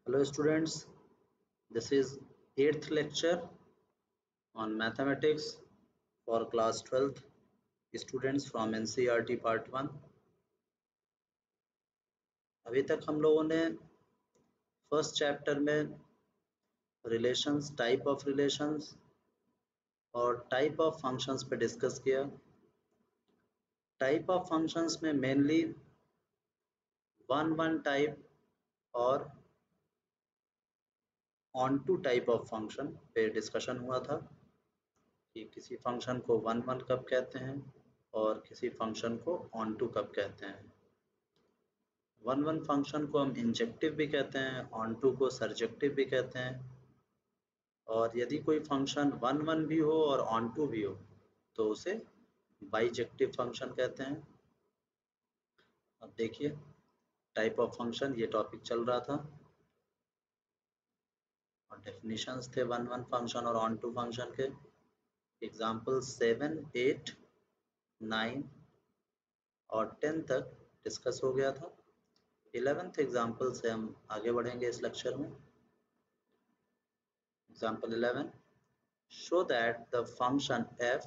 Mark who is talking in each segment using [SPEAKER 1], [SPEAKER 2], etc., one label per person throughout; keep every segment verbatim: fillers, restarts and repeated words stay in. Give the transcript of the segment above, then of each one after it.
[SPEAKER 1] Hello students, this is eighth lecture on mathematics for class twelfth students from N C E R T part one। अभी तक हम लोगों ने first chapter में relations, type of relations और type of functions पे discuss किया। Type of functions में मेनली वन वन टाइप और onto type of function पे डिस्कशन हुआ था कि किसी फंक्शन को वन वन कब कहते हैं और किसी फंक्शन को ऑन टू कब कहते हैं। वन वन फंक्शन को हम इंजेक्टिव भी कहते हैं, ऑन टू को सर्जेक्टिव भी कहते हैं। और यदि कोई फंक्शन वन वन भी हो और ऑन टू भी हो तो उसे बाइजेक्टिव फंक्शन कहते हैं। अब देखिए टाइप ऑफ फंक्शन, ये टॉपिक चल रहा था और डेफिनेशंस थे वन वन फंक्शन और ऑन टू फंक्शन के। एग्जाम्पल सेवन एट नाइन और टेन तक डिस्कस हो गया था। इलेवेंथ एग्जाम्पल से हम आगे बढ़ेंगे इस लेक्चर में। Example eleven, show that the function f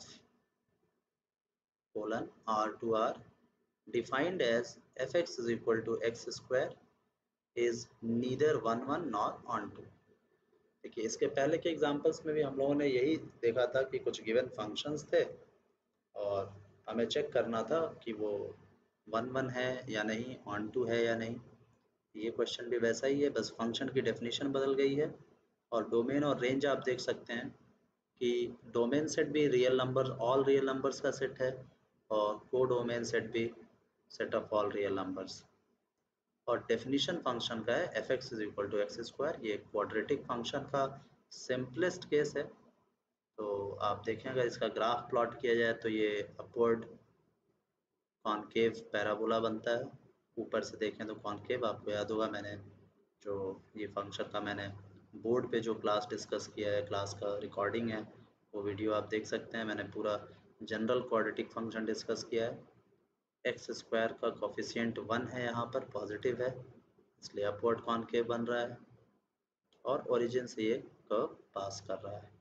[SPEAKER 1] colon r to r defined as fx is equal to x square is neither one one nor on two। देखिए इसके पहले के एग्जाम्पल्स में भी हम लोगों ने यही देखा था कि कुछ गिवन फंक्शंस थे और हमें चेक करना था कि वो वन वन है या नहीं, ऑन टू है या नहीं। ये क्वेश्चन भी वैसा ही है, बस फंक्शन की डेफिनेशन बदल गई है। और डोमेन और रेंज आप देख सकते हैं कि डोमेन सेट भी real number, all real numbers का सेट है और को डोमेन सेट भी set of all real numbers. और डेफिनेशन फंक्शन का है F x is equal to X square. ये क्वाड्रेटिक फंक्शन का सिंपलेस्ट केस है। तो आप देखें अगर इसका ग्राफ प्लॉट किया जाए तो ये अपवर्ड कॉनकेव पैराबोला बनता है। ऊपर से देखें तो कॉनकेव। आपको याद होगा मैंने जो ये फंक्शन का मैंने बोर्ड पे जो क्लास डिस्कस किया है, क्लास का रिकॉर्डिंग है, वो वीडियो आप देख सकते हैं। मैंने पूरा जनरल क्वाड्रेटिक फंक्शन डिस्कस किया है। एक्स स्क्वायर का कोफिशिएंट वन है, यहाँ पर पॉजिटिव है, इसलिए अपवर्ड कॉनकेव बन रहा है और ओरिजिन से ये कर्व पास कर रहा है।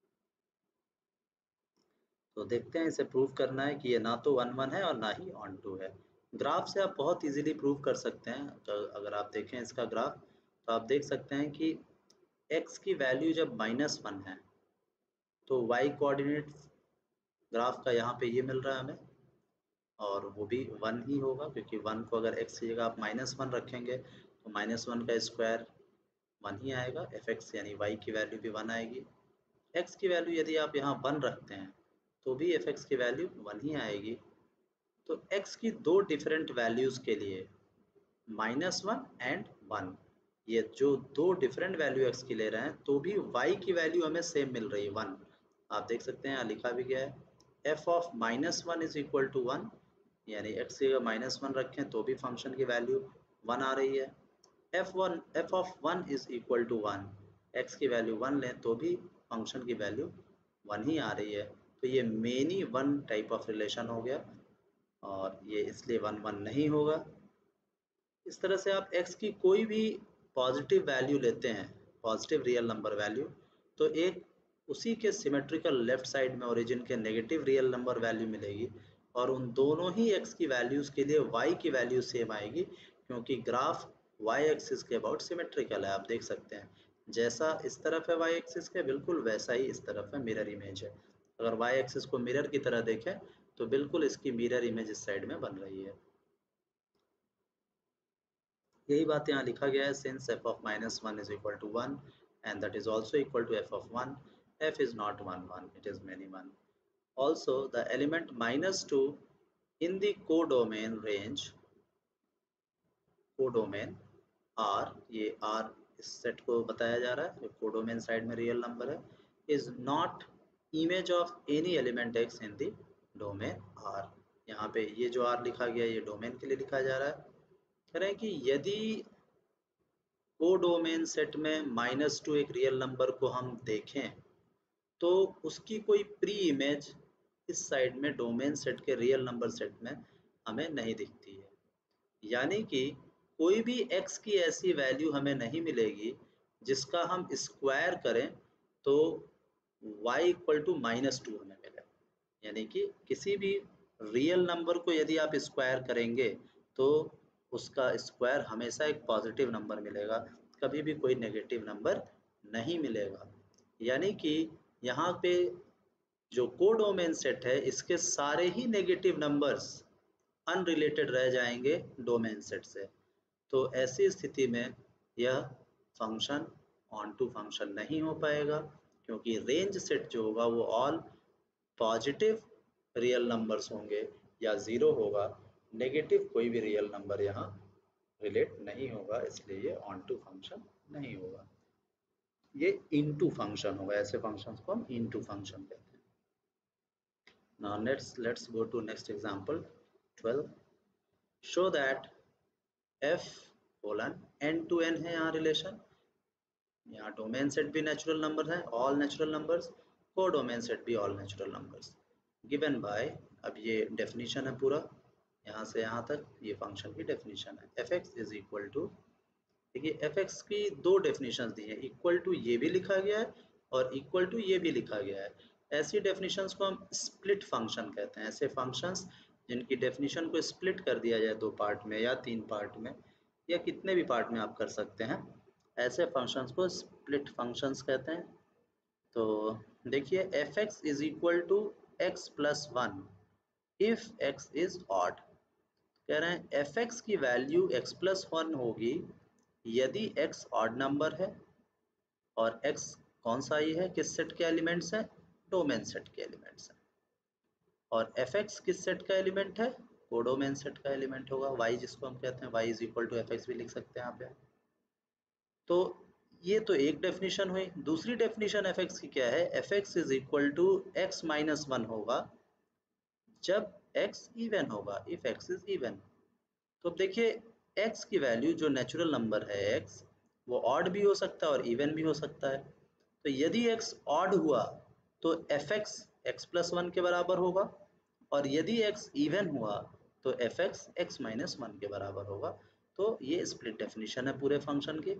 [SPEAKER 1] तो देखते हैं, इसे प्रूव करना है कि ये ना तो वन वन है और ना ही ऑन टू है। ग्राफ से आप बहुत इजीली प्रूव कर सकते हैं। तो अगर आप देखें इसका ग्राफ तो आप देख सकते हैं कि x की वैल्यू जब माइनस वन है तो y कोऑर्डिनेट ग्राफ का यहाँ पे ये मिल रहा है हमें, और वो भी वन ही होगा क्योंकि वन को अगर x की जगह आप माइनस वन रखेंगे तो माइनस वन का स्क्वायर वन ही आएगा। एफ एक्स यानी y की वैल्यू भी वन आएगी। x की वैल्यू यदि आप यहाँ वन रखते हैं तो भी एफ एक्स की वैल्यू वन ही आएगी। तो x की दो डिफरेंट वैल्यूज के लिए माइनस वन एंड वन, ये जो दो डिफरेंट वैल्यू x की ले रहे हैं तो भी y की वैल्यू हमें सेम मिल रही है, वन। आप देख सकते हैं यहाँ लिखा भी गया है f of minus one is equal to one, यानी x की अगर माइनस वन रखें तो भी फंक्शन की वैल्यू वन आ रही है। F one f of one is equal to one, x की वैल्यू वन लें तो भी फंक्शन की वैल्यू वन ही आ रही है। तो ये many one type of relation हो गया और ये इसलिए वन वन नहीं होगा। इस तरह से आप x की कोई भी पॉजिटिव वैल्यू लेते हैं, पॉजिटिव रियल नंबर वैल्यू, तो एक उसी के सिमेट्रिकल लेफ्ट साइड में ओरिजिन के नेगेटिव रियल नंबर वैल्यू मिलेगी और उन दोनों ही x की वैल्यूज के लिए y की वैल्यू सेम आएगी क्योंकि ग्राफ y एक्सिस के अबाउट सिमेट्रिकल है। आप देख सकते हैं जैसा इस तरफ है y एक्सिस के, बिल्कुल वैसा ही इस तरफ है, मिरर इमेज है। अगर y एक्सिस को मिरर की तरह देखें तो बिल्कुल इसकी मिरर इमेज इस साइड में बन रही है। यही बात यहाँ लिखा गया है, since f of minus one is equal to one and that is also equal to f of one, f is not one one, it is many one. Also the element minus two in the codomain range, codomain r, ये r इस set को बताया जा रहा है जो codomain side में real number है, is not image of any element x in the domain r। यहाँ पे ये जो r लिखा गया ये डोमेन के लिए लिखा जा रहा है। कह रहे हैं कि यदि कोडोमेन सेट में माइनस टू एक रियल नंबर को हम देखें तो उसकी कोई प्री इमेज इस साइड में डोमेन सेट के रियल नंबर सेट में हमें नहीं दिखती है। यानी कि कोई भी x की ऐसी वैल्यू हमें नहीं मिलेगी जिसका हम स्क्वायर करें तो y equal to minus two हमें मिले। यानी कि किसी भी रियल नंबर को यदि आप स्क्वायर करेंगे तो उसका स्क्वायर हमेशा एक पॉजिटिव नंबर मिलेगा, कभी भी कोई नेगेटिव नंबर नहीं मिलेगा। यानी कि यहाँ पे जो कोडोमेन सेट है इसके सारे ही नेगेटिव नंबर्स अनरिलेटेड रह जाएंगे डोमेन सेट से। तो ऐसी स्थिति में यह फंक्शन ऑन टू फंक्शन नहीं हो पाएगा, क्योंकि रेंज सेट जो होगा वो ऑल पॉजिटिव रियल नंबर्स होंगे या ज़ीरो होगा, नेगेटिव कोई भी रियल नंबर यहाँ रिलेट नहीं होगा, इसलिए ये ऑन टू फंक्शन नहीं होगा। ये इनटू फंक्शन होगा, ऐसे फंक्शंस को हम इनटू फंक्शन कहते हैं। Now let's let's go to next example twelve. Show that f colon n to n है यहाँ रिलेशन। यहाँ डोमेन सेट भी नेचुरल नंबर है, all natural numbers, codomain set भी all natural numbers given by, अब ये definition है पूरा यहाँ से यहाँ तक, ये फंक्शन की डेफिनेशन है। F x is equal to, देखिए एफ एक्स की दो डेफिनेशन दी है, इक्वल टू ये भी लिखा गया है और इक्वल टू ये भी लिखा गया है। ऐसी डेफिनेशंस को हम स्प्लिट फंक्शन कहते हैं। ऐसे फंक्शंस जिनकी डेफिनेशन को स्प्लिट कर दिया जाए दो पार्ट में या तीन पार्ट में या कितने भी पार्ट में आप कर सकते हैं, ऐसे फंक्शंस को स्प्लिट फंक्शंस कहते हैं। तो देखिए f x is equal to x plus one if x is odd. कह रहे हैं एफ एक्स की वैल्यू एक्स प्लस वन होगी यदि x ऑड नंबर है और x कौन सा ही है, किस सेट के एलिमेंट्स हैं, डोमेन सेट के एलिमेंट्स हैं। और fx किस सेट का एलिमेंट है, कोडोमेन सेट का एलिमेंट होगा। y जिसको हम कहते हैं y is equal to f x भी लिख सकते हैं यहाँ पे। तो ये तो एक डेफिनेशन हुई। दूसरी डेफिनेशन fx की क्या है, fx is equal to x minus one होगा जब x इवन होगा, इफ x इज इवन। तो अब देखिए x की वैल्यू जो नेचुरल नंबर है x, वो ऑड भी हो सकता है और इवन भी हो सकता है। तो यदि x ऑड हुआ तो fx x प्लस वन के बराबर होगा और यदि x इवन हुआ तो fx x माइनस वन के बराबर होगा। तो ये स्प्लिट डेफिनेशन है पूरे फंक्शन की।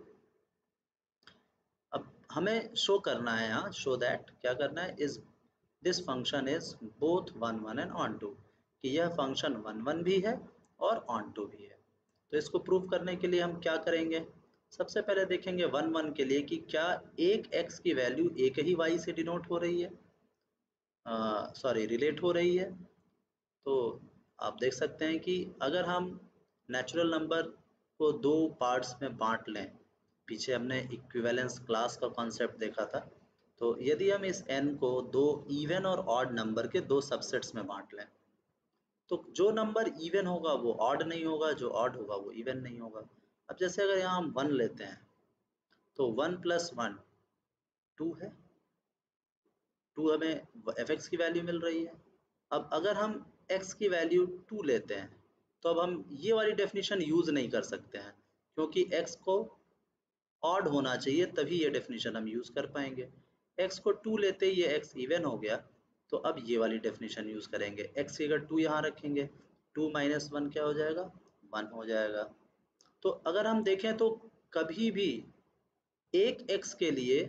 [SPEAKER 1] अब हमें शो करना है यहाँ, शो दैट क्या करना है, is this function is both one one and onto, कि यह फंक्शन वन वन भी है और ऑन टू भी है। तो इसको प्रूव करने के लिए हम क्या करेंगे, सबसे पहले देखेंगे वन वन के लिए कि क्या एक x की वैल्यू एक ही y से डिनोट हो रही है, सॉरी रिलेट हो रही है। तो आप देख सकते हैं कि अगर हम नेचुरल नंबर को दो पार्ट्स में बांट लें, पीछे हमने इक्विवेलेंस क्लास का कॉन्सेप्ट देखा था, तो यदि हम इस n को दो इवन और ऑड नंबर के दो सबसेट्स में बांट लें तो जो नंबर इवन होगा वो ऑड नहीं होगा, जो ऑड होगा वो इवन नहीं होगा। अब जैसे अगर यहाँ हम वन लेते हैं तो वन प्लस वन टू है, टू हमें एफ एक्स की वैल्यू मिल रही है। अब अगर हम x की वैल्यू टू लेते हैं तो अब हम ये वाली डेफिनेशन यूज नहीं कर सकते हैं, क्योंकि x को ऑड होना चाहिए तभी ये डेफिनेशन हम यूज कर पाएंगे। x को टू लेते ही ये x इवन हो गया, तो अब ये वाली डेफिनेशन यूज करेंगे। x की अगर टू यहाँ रखेंगे, टू माइनस वन क्या हो जाएगा, वन हो जाएगा। तो अगर हम देखें तो कभी भी एक x के लिए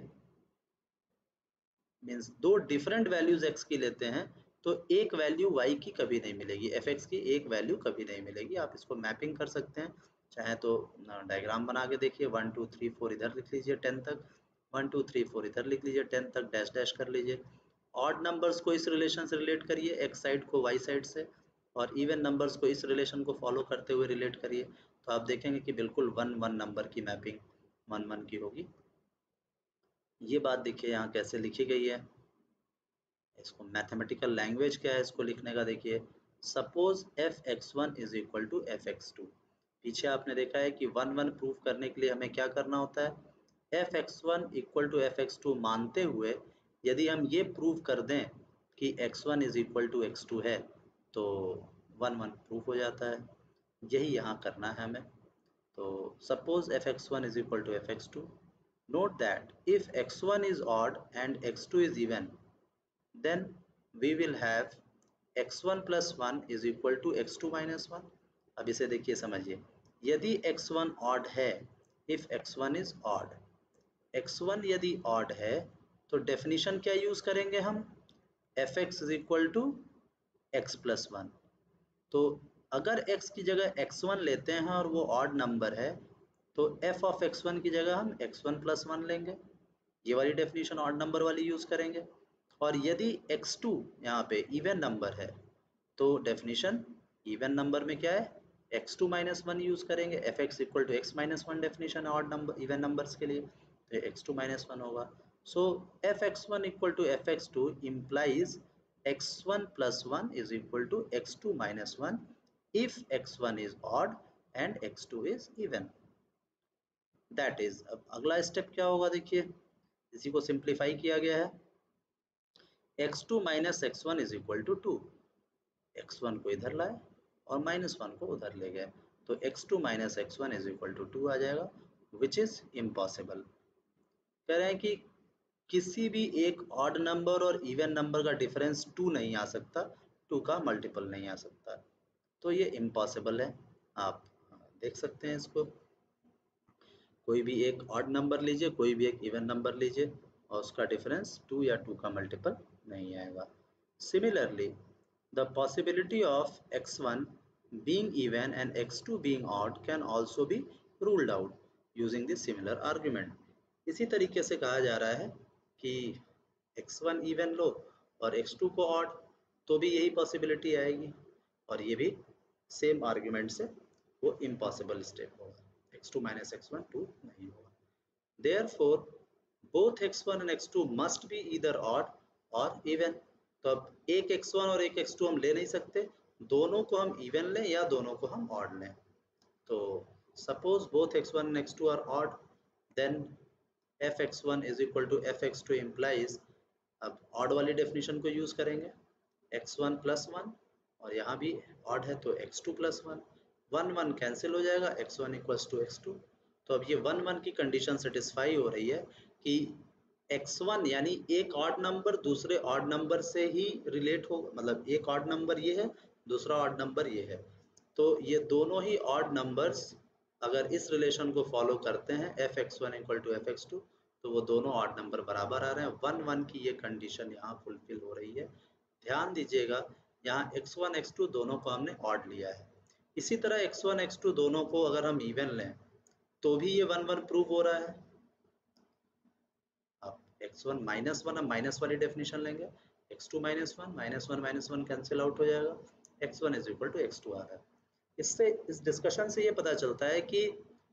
[SPEAKER 1] मीन्स दो डिफरेंट वैल्यूज x की लेते हैं तो एक वैल्यू y की कभी नहीं मिलेगी, fx की एक वैल्यू कभी नहीं मिलेगी। आप इसको मैपिंग कर सकते हैं, चाहे तो डायग्राम बना के देखिए, वन टू थ्री फोर इधर लिख लीजिए टेन तक, वन टू थ्री फोर इधर लिख लीजिए टेन तक, डैश डैश कर लीजिए। ऑड नंबर्स को इस रिलेशन से रिलेट करिए, एक्स साइड को वाई साइड से, और इवन नंबर्स को इस रिलेशन को फॉलो करते हुए रिलेट करिए, तो आप देखेंगे कि बिल्कुल वन वन नंबर की मैपिंग वन वन की होगी। ये बात देखिए यहाँ कैसे लिखी गई है, इसको मैथमेटिकल लैंग्वेज क्या है इसको लिखने का, देखिए suppose f x one is equal to f x two. पीछे आपने देखा है कि वन वन प्रूफ करने के लिए हमें क्या करना होता है, F x one equal to f x two मानते हुए यदि हम ये प्रूव कर दें कि x one is equal to x two है तो वन वन प्रूफ हो जाता है। यही यहाँ करना है हमें। तो suppose f x one is equal to f x two, note that if x one is odd and x two is even, then we will have x one plus one is equal to x two minus one। अब इसे देखिए समझिए, यदि x one odd है, if x one is odd, x one यदि odd है तो definition क्या यूज करेंगे हम, f x is equal to x plus one. तो अगर x की जगह एक्स वन लेते हैं और वो ऑड नंबर है तो f ऑफ एक्स वन की जगह हम एक्स वन प्लस वन लेंगे, ये वाली डेफिनेशन ऑड नंबर वाली यूज करेंगे। और यदि एक्स टू यहाँ पे इवन नंबर है तो डेफिनेशन इवन नंबर में क्या है, x two minus one use करेंगे, f x equal to x minus one definition है ऑड नंबर इवन नंबर्स के लिए, तो एक्स टू माइनस वन होगा। So f x one equal to f x two implies x one plus one is equal to x two minus one if x one is odd and x two is even. That is, अब अगला step क्या होगा, देखिए इसी को simplify किया गया है, x two minus x one is equal to two, x one को इधर लाए और माइनस वन को उधर ले गए, तो x two minus x one is equal to two आ जाएगा, which is impossible. कह रहे हैं कि किसी भी एक ऑड नंबर और इवन नंबर का डिफरेंस टू नहीं आ सकता, टू का मल्टीपल नहीं आ सकता, तो ये इम्पॉसिबल है। आप देख सकते हैं इसको, कोई भी एक ऑड नंबर लीजिए, कोई भी एक इवन नंबर लीजिए और उसका डिफरेंस टू या टू का मल्टीपल नहीं आएगा। Similarly the possibility of x one being even and x two being odd can also be ruled out using the similar argument. इसी तरीके से कहा जा रहा है कि एक्स वन इवन लो और एक्स टू को ऑड, तो भी यही पॉसिबिलिटी आएगी, और ये भी सेम आर्ग्यूमेंट से वो इम्पॉसिबल स्टेप होगा, x two minus x one two नहीं होगा। Therefore both x one and x two must be either odd or even. तो अब एक एक्स वन और एक एक्स टू हम ले नहीं सकते, दोनों को हम इवन लें या दोनों को हम ऑड लें। तो suppose both x one and x two are odd, then f x one is equal to f x two implies, अब ऑड वाली डेफिनेशन को यूज करेंगे, एक्स वन plus वन, और यहाँ भी ऑड है तो x two plus one, one one cancel हो जाएगा, x one equals to x two. तो अब ये वन वन की कंडीशन सेटिस्फाई हो रही है कि एक्स वन यानी एक ऑड नंबर दूसरे ऑड नंबर से ही रिलेट हो, मतलब एक ऑड नंबर ये है, दूसरा ऑड नंबर ये है, तो ये दोनों ही ऑड नंबर्स अगर इस रिलेशन को फॉलो करते हैं f x one equal to f x two, तो वो दोनों ऑड नंबर बराबर आ रहे हैं, वन वन की ये कंडीशन यहाँ फुलफिल हो रही है। ध्यान दीजिएगा यहाँ एक्स वन एक्स टू दोनों को हमने ऑड लिया है, इसी तरह एक्स वन एक्स टू दोनों को अगर हम इवन लें तो भी ये वन वन प्रूव हो रहा है। अब एक्स वन माइनस वन, हम माइनस वाली डेफिनेशन लेंगे, x two minus one, minus one minus one cancel out हो जाएगा, x one is equal to x two आ रहा है। इससे इस डिस्कशन से ये पता चलता है कि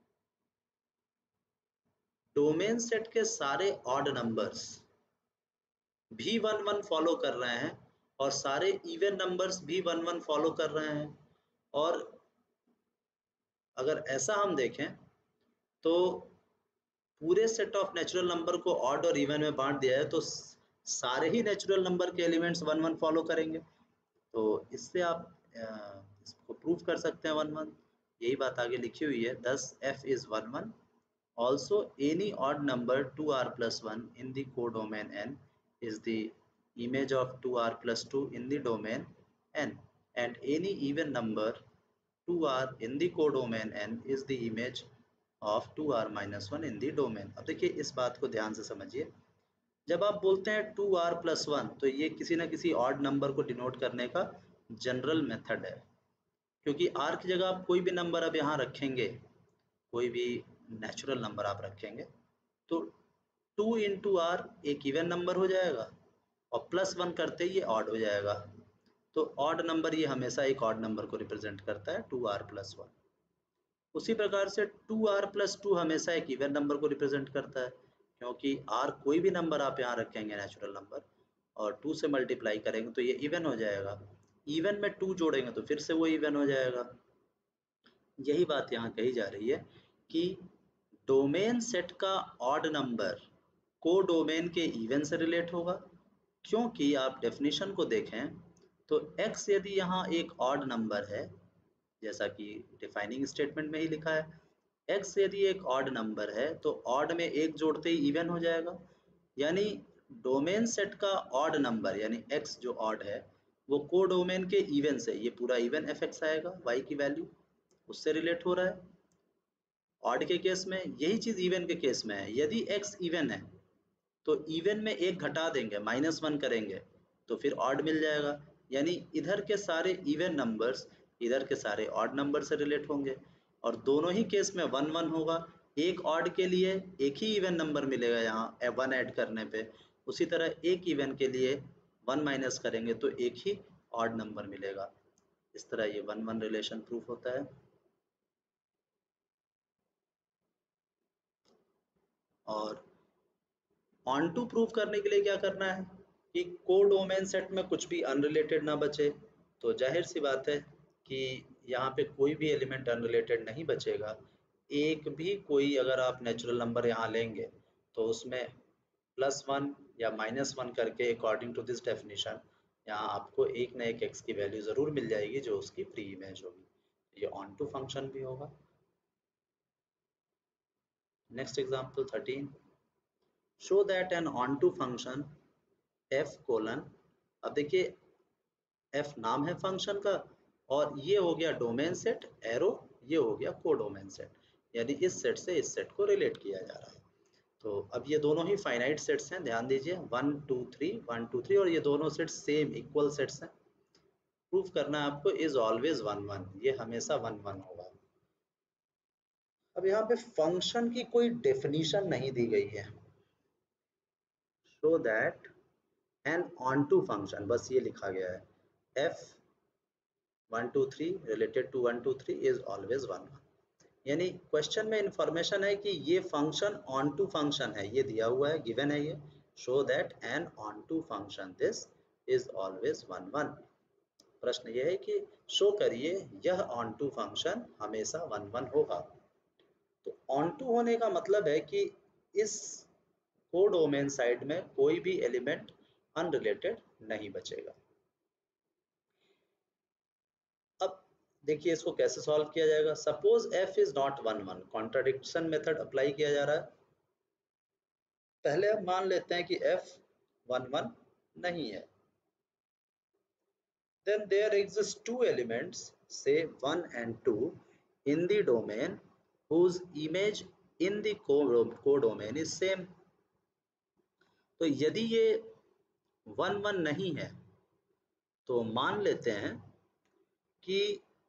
[SPEAKER 1] डोमेन सेट के सारे ऑड नंबर्स भी वन वन फॉलो कर रहे हैं और सारे इवन नंबर्स भी वन वन फॉलो कर रहे हैं, और अगर ऐसा हम देखें तो पूरे सेट ऑफ नेचुरल नंबर को ऑड और इवन में बांट दिया है तो सारे ही नेचुरल नंबर के एलिमेंट्स वन वन फॉलो करेंगे, तो इससे आप इसको प्रूव कर सकते हैं वन वन। यही बात आगे लिखी हुई है, thus f is one one, also any odd number two r plus one in the codomain n is the image of two r plus two in the domain n, and any even number two r in the codomain n is the image of two r minus one in the domain। अब देखिए इस बात को ध्यान से समझिए, जब आप बोलते हैं टू आर plus वन तो ये किसी ना किसी ऑड नंबर को डिनोट करने का जनरल मेथड है, क्योंकि r की जगह आप कोई भी नंबर अब यहाँ रखेंगे, कोई भी नेचुरल नंबर आप रखेंगे तो टू इंटू आर एक इवन नंबर हो जाएगा और प्लस वन करते ही ये ऑड हो जाएगा, तो ऑड नंबर ये हमेशा एक ऑड नंबर को रिप्रेजेंट करता है, टू आर प्लस वन। उसी प्रकार से टू आर प्लस टू हमेशा एक इवन नंबर को रिप्रेजेंट करता है, क्योंकि r कोई भी नंबर आप यहाँ रखेंगे नेचुरल नंबर और टू से मल्टीप्लाई करेंगे तो ये इवन हो जाएगा, इवन में टू जोड़ेंगे तो फिर से वो इवन हो जाएगा। यही बात यहाँ कही जा रही है कि डोमेन सेट का ऑड नंबर को डोमेन के इवन से रिलेट होगा, क्योंकि आप डेफिनेशन को देखें तो x यदि यहाँ एक ऑड नंबर है, जैसा कि डिफाइनिंग स्टेटमेंट में ही लिखा है, x यदि एक ऑड नंबर है तो ऑड में एक जोड़ते ही इवन हो जाएगा, यानी डोमेन सेट का ऑड नंबर यानी x जो ऑड है वो को डोमेन के इवन से, ये पूरा इवन एफ एक्स आएगा y की वैल्यू उससे रिलेट हो रहा है। ऑड के केस में, यही चीज इवन के केस में है। यदि x इवन है तो इवन में एक घटा देंगे, माइनस वन करेंगे तो फिर ऑड मिल जाएगा। यानी इधर के सारे इवन नंबर्स इधर के सारे ऑड नंबर से रिलेट होंगे, और दोनों ही केस में वन वन होगा। एक ऑड के लिए एक ही इवन नंबर मिलेगा यहाँ वन ऐड करने पे, उसी तरह एक इवन के लिए वन माइनस करेंगे तो एक ही ऑड नंबर मिलेगा। इस तरह ये वन वन रिलेशन प्रूफ होता है। और ऑन टू प्रूव करने के लिए क्या करना है कि कोडोमेन सेट में कुछ भी अनरिलेटेड ना बचे। तो जाहिर सी बात है कि यहाँ पे कोई भी एलिमेंट अनरिलेटेड नहीं बचेगा। एक भी कोई अगर आप नेचुरल नंबर यहाँ लेंगे तो उसमें प्लस वन या माइनस वन करके अकॉर्डिंग टू दिस डेफिनेशन यहाँ आपको एक न एक एक्स की वैल्यू ज़रूर मिल जाएगी जो उसकी प्री इमेज होगी। ये ऑन टू फंक्शन भी होगा। Next example thirteen, show that an onto function f colon, अब देखिए f नाम है फंक्शन का और ये हो गया डोमेन सेट, एरो ये हो गया कोडोमेन सेट, यानी इस सेट से इस सेट को रिलेट किया जा रहा है। तो अब ये दोनों ही फाइनाइट सेट्स हैं, ध्यान दीजिए one two three one two three, और ये दोनों सेट्स सेम इक्वल सेट्स हैं। प्रूफ करना है आपको इज ऑलवेज वन वन, ये हमेशा वन वन होगा। अब यहाँ पे फंक्शन की कोई डेफिनेशन नहीं दी गई है। Show that an onto function, बस ये लिखा गया है f one two three related to one two three is always one one. यानी क्वेश्चन में इंफॉर्मेशन है कि ये फंक्शन ऑन टू फंक्शन है, ये दिया हुआ है, गिवन है ये। Show that an onto function this is always one one. प्रश्न ये है कि शो करिए यह ऑन टू फंक्शन हमेशा वन वन होगा। तो ऑन टू होने का मतलब है कि इस कोडोमेन साइड में कोई भी एलिमेंट अनरिलेटेड नहीं बचेगा। अब देखिए इसको कैसे सॉल्व किया जाएगा। Suppose f is not one one, contradiction method apply किया जा रहा है। पहले हम मान लेते हैं कि f वन वन नहीं है। Then there exist two elements, say one and two, in the domain whose image in the codomain is same. तो यदि ये वन वन नहीं है तो मान लेते हैं कि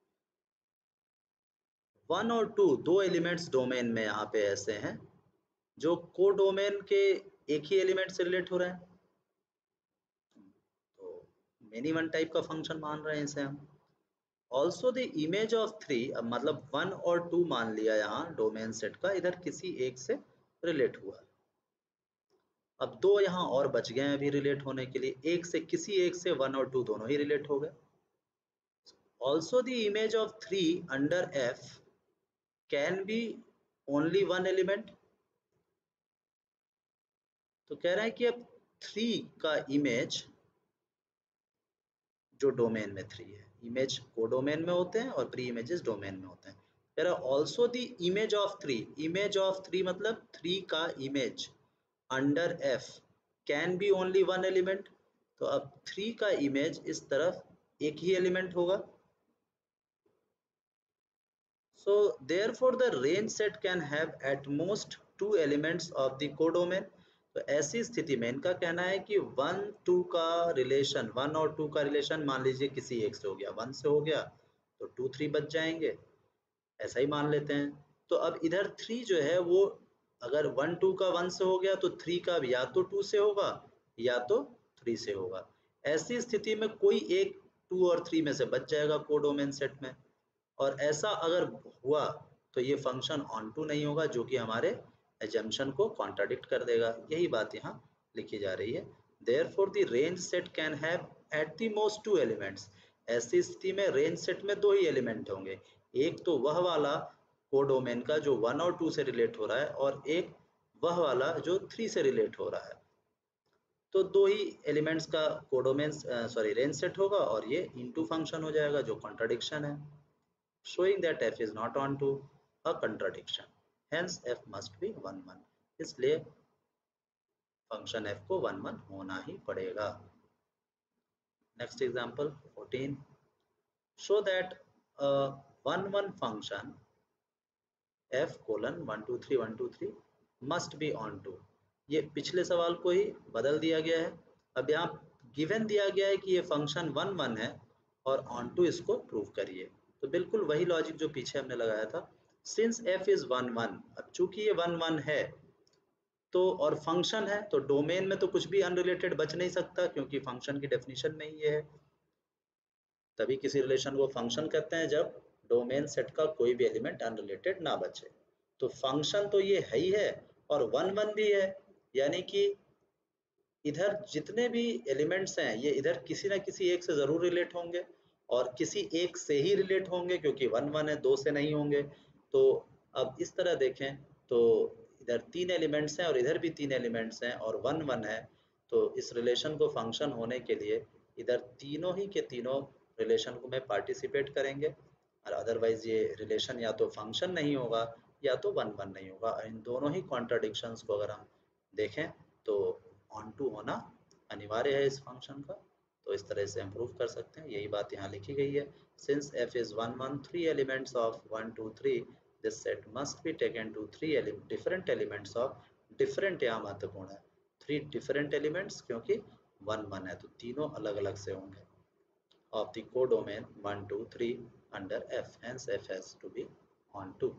[SPEAKER 1] वन और टू दो एलिमेंट्स डोमेन में यहाँ पे ऐसे हैं जो कोडोमेन के एक ही एलिमेंट से रिलेट हो रहे हैं। तो मेनी वन टाइप का फंक्शन मान रहे हैं इसे हम। Also the image of three, अब मतलब वन और टू मान लिया यहाँ डोमेन सेट का, इधर किसी एक से रिलेट हुआ। अब दो यहाँ और बच गए हैं अभी रिलेट होने के लिए, एक से किसी एक से वन और टू दोनों ही रिलेट हो गए। Also the image of three under f can be only one element. तो कह रहे हैं कि अब थ्री का इमेज जो डोमेन में थ्री है, इमेज कोडोमेन में होते हैं और प्री इमेजेस डोमेन में होते हैं। कह रहा है also the image of three, image of three मतलब थ्री का image under f can be only one element. तो अब थ्री का इमेज इस तरफ एक ही एलिमेंट होगा। So therefore the range set can have at most two elements of the codomain. तो ऐसी स्थिति में इनका कहना है कि वन टू का रिलेशन, वन और टू का रिलेशन मान लीजिए किसी एक से हो गया, वन से हो गया तो टू थ्री बच जाएंगे, ऐसा ही मान लेते हैं। तो अब इधर थ्री जो है वो अगर वन टू का वन से हो गया तो थ्री का या तो टू से होगा या तो थ्री से होगा। ऐसी स्थिति में कोई एक टू और थ्री में से बच जाएगा कोडोमेन सेट में, और ऐसा अगर हुआ तो ये फंक्शन ऑन टू नहीं होगा, जो कि हमारे एजम्पशन को कॉन्ट्राडिक्ट कर देगा। यही बात यहाँ लिखी जा रही है। Therefore the range set can have at the most two elements. ऐसी स्थिति में रेंज सेट में दो ही एलिमेंट होंगे, एक तो वह वाला कोडोमेन का जो वन और टू से रिलेट हो रहा है, और एक वह वाला जो थ्री से रिलेट हो रहा है। तो दो ही एलिमेंट्स का कोडोमेन सॉरी रेंज सेट होगा और ये इनटू फंक्शन हो जाएगा, जो कॉन्ट्राडिक्शन है, showing that f is not onto a contradiction, hence f must be one one. इसलिए फंक्शन f को वन वन होना ही पड़ेगा। Next example fourteen, show that a one one function f colon one two three one two three must be onto. ये पिछले सवाल को ही बदल दिया गया है। अब यहाँ गिवन दिया गया है कि ये फंक्शन वन वन है और ऑन टू इसको प्रूव करिए, तो बिल्कुल वही लॉजिक जो पीछे हमने लगाया था। Since f is one one, अब चूंकि ये वन वन है तो और फंक्शन है तो डोमेन में तो कुछ भी अनरिलेटेड बच नहीं सकता, क्योंकि फंक्शन की डेफिनेशन में ही ये है। तभी किसी रिलेशन को फंक्शन कहते हैं जब डोमेन सेट का कोई भी एलिमेंट अनरिलेटेड ना बचे। तो फंक्शन तो ये है ही है और वन वन भी है, यानी कि इधर जितने भी एलिमेंट्स हैं ये इधर किसी ना किसी एक से जरूर रिलेट होंगे और किसी एक से ही रिलेट होंगे, क्योंकि वन वन है, दो से नहीं होंगे। तो अब इस तरह देखें तो इधर तीन एलिमेंट्स हैं और इधर भी तीन एलिमेंट्स हैं और वन वन है, तो इस रिलेशन को फंक्शन होने के लिए इधर तीनों ही के तीनों रिलेशन को में पार्टिसिपेट करेंगे, और अदरवाइज ये रिलेशन या तो फंक्शन नहीं होगा या तो वन वन नहीं होगा। इन दोनों ही कॉन्ट्राडिक्शंस को अगर हम देखें तो ऑन टू होना अनिवार्य है इस फंक्शन का। तो इस तरह से हम प्रूव कर सकते हैं, यही बात यहाँ लिखी गई है। Since f is one one, three elements of one two three, this set must be taken to three ele different elements of different, यहाँ महत्वपूर्ण है three different elements, क्योंकि वन वन है तो तीनों अलग अलग से होंगे of the codomain one two three under f, hence f has to be on to.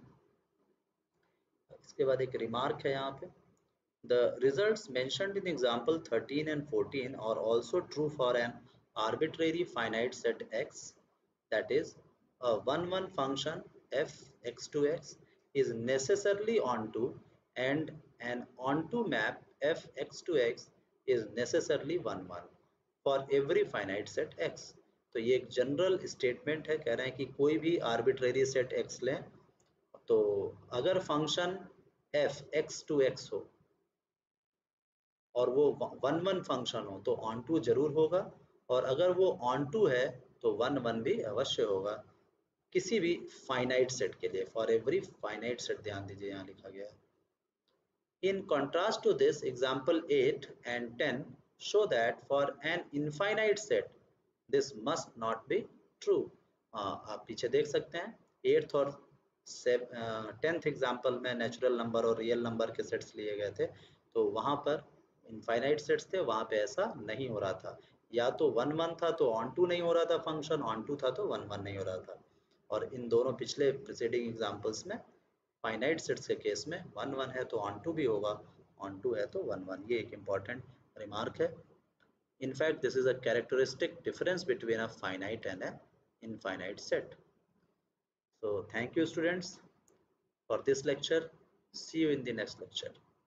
[SPEAKER 1] इसके बाद एक रिमार्क है यहाँ पे, the results mentioned in example thirteen and fourteen are also true for an arbitrary finite set x, that is a one one function f x to x is necessarily onto, and an onto map f x to x is necessarily one one for every finite set x। तो ये एक general statement है, कह रहे हैं कि कोई भी आर्बिट्रेरी सेट x लें तो अगर function f x to x हो और वो वन वन फंक्शन हो तो ऑन टू जरूर होगा, और अगर वो ऑन टू है तो वन वन भी अवश्य होगा किसी भी फाइनाइट सेट के लिए, फॉर एवरी फाइनाइट सेट। ध्यान दीजिए यहाँ लिखा गया है। इन contrast to this, example eight and ten show that for an infinite set this must not be true। आप पीछे देख सकते हैं एट्थ और टेंथ एग्जाम्पल में नेचुरल नंबर और रियल नंबर के सेट्स लिए गए थे, तो वहां पर इनफाइनाइट सेट्स थे, वहां पे ऐसा नहीं हो रहा था। या तो वन वन था तो ऑन टू नहीं हो रहा था फंक्शन, ऑन टू था तो वन वन नहीं हो रहा था। और इन दोनों पिछले प्रीसीडिंग एग्जाम्पल्स में फाइनाइट सेट्स के केस में वन वन है तो ऑन टू भी होगा, ऑन टू है तो वन वन। ये एक इम्पॉर्टेंट रिमार्क है। In fact, this is a characteristic difference between a finite and an infinite set. So, thank you students for this lecture. See you in the next lecture.